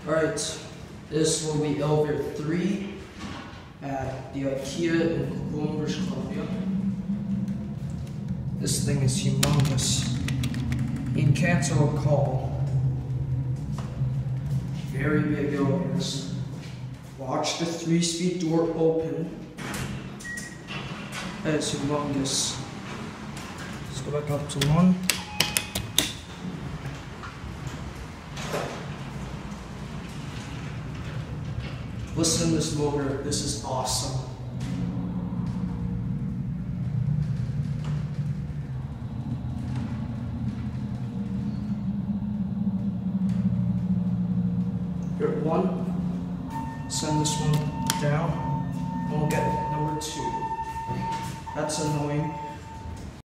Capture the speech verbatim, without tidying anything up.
Alright, this will be elevator three at the IKEA in Coquitlam, British Columbia. This thing is humongous. You can cancel a call. Very big elevators. Watch the three-speed door open. That is humongous. Let's go back up to one. Listen to this motor, this is awesome. Here at one, send this one down, and we'll get number two. That's annoying.